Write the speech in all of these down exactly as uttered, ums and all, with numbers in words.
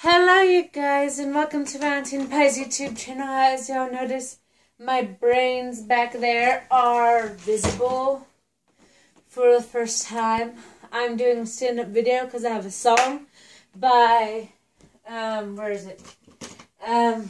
Hello you guys and welcome to Valentine Pie's YouTube channel. As y'all notice, my brains back there are visible for the first time. I'm doing a stand-up video because I have a song by, um, where is it? Um,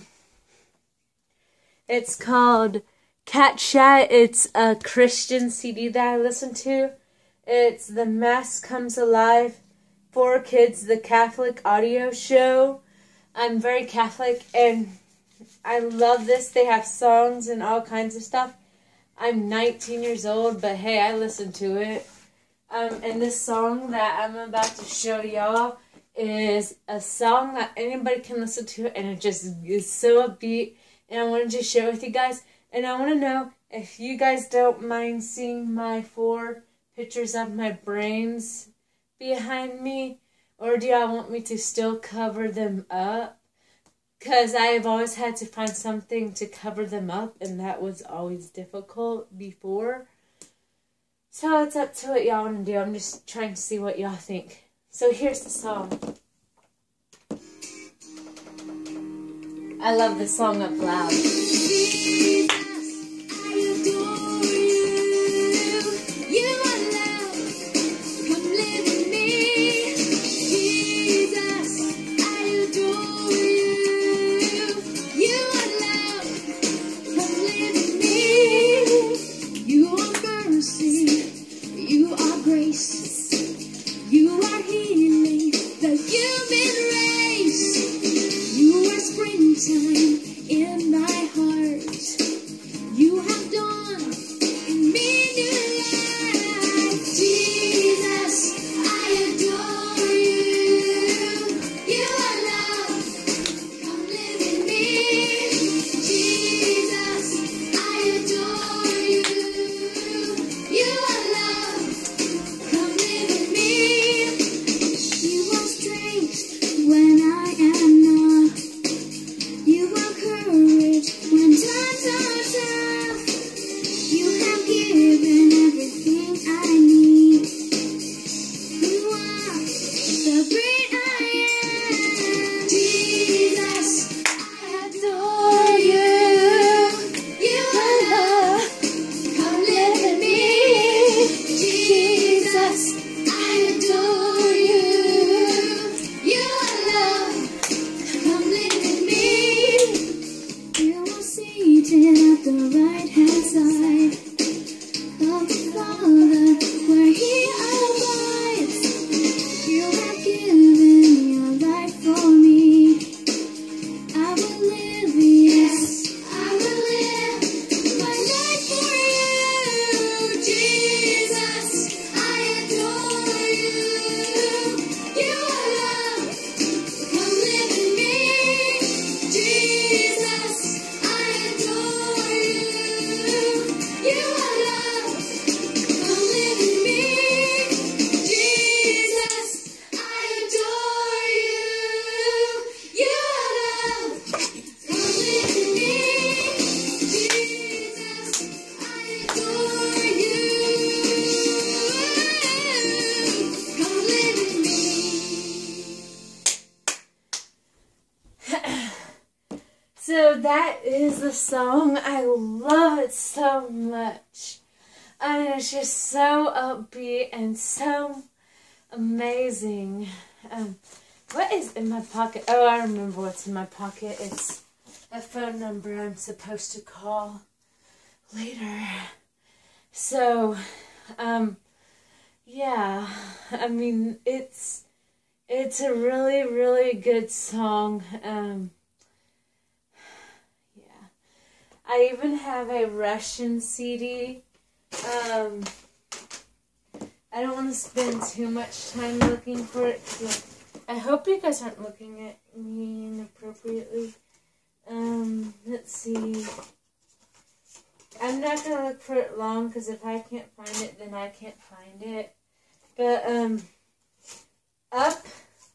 it's called Cat Chat. It's a Christian C D that I listen to. It's The Mass Comes Alive for Kids, the Catholic audio show. I'm very Catholic and I love this. They have songs and all kinds of stuff. I'm nineteen years old, but hey, I listen to it. Um, and this song that I'm about to show y'all is a song that anybody can listen to, and it just is so upbeat. And I wanted to share it with you guys. And I want to know if you guys don't mind seeing my four pictures of my brains behind me, or do y'all want me to still cover them up? Because I have always had to find something to cover them up, and that was always difficult before. So it's up to what y'all want to do. I'm just trying to see what y'all think. So here's the song. I love this song up loud. In my heart, you have dawned in me new life. Jesus, I adore you. You are love, come live in me. Jesus, I adore you. You are love, come live in me. You are strength when I am not. You are courage when times are tough. You have given everything I need. You are the great I am. Jesus, I adore you. You are love, come live in me. Jesus, I adore you. You are love, come live in me. You are seated at the right-hand side of the Father, where He abides. You have given your life for me. I will live, yes, I will live my life for you. Jesus, I adore you. You are love, come live in me. Jesus, I adore you. You are love, come live in me. Jesus, I adore you. You are love, come live in me. Jesus, I adore you. Come live in me. So that is the song. I love it so much. I mean, it's just so upbeat and so amazing. Um, what is in my pocket? Oh, I remember what's in my pocket. It's a phone number I'm supposed to call later. So, um, yeah. I mean, it's it's a really, really good song. Um, I even have a Russian C D. Um, I don't want to spend too much time looking for it. I hope you guys aren't looking at me inappropriately. Um, let's see. I'm not going to look for it long, because if I can't find it, then I can't find it. But, um, Up.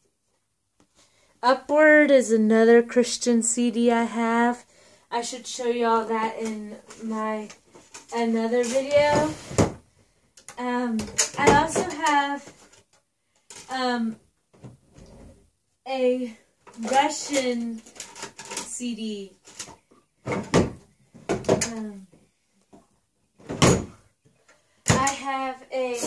Upward is another Christian C D I have. I should show y'all that in my another video. Um, I also have um, a Russian C D. Um, I have a...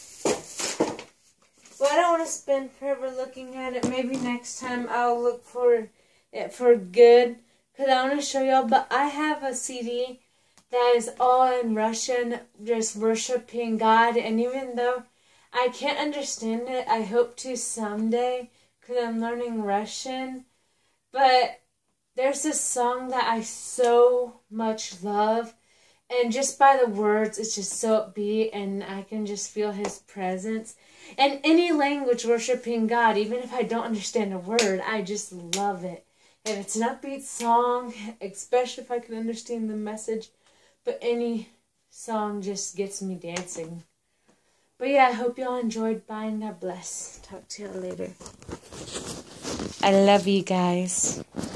Well, I don't want to spend forever looking at it. Maybe next time I'll look for it for good. Because I want to show y'all. But I have a C D that is all in Russian, just worshiping God. And even though I can't understand it, I hope to someday. Because I'm learning Russian. But there's this song that I so much love. And just by the words, it's just so upbeat. And I can just feel His presence. In any language, worshiping God, even if I don't understand a word, I just love it. If it's an upbeat song, especially if I can understand the message, but any song just gets me dancing. But yeah, I hope y'all enjoyed. Bye and God bless. Talk to y'all later. I love you guys.